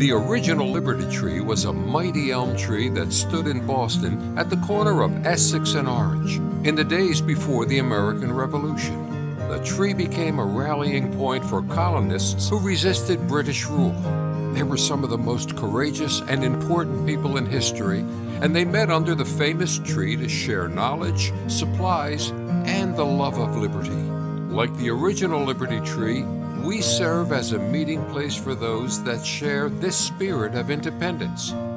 The original Liberty Tree was a mighty elm tree that stood in Boston at the corner of Essex and Orange in the days before the American Revolution. The tree became a rallying point for colonists who resisted British rule. They were some of the most courageous and important people in history, and they met under the famous tree to share knowledge, supplies, and the love of liberty. Like the original Liberty Tree, we serve as a meeting place for those that share this spirit of independence.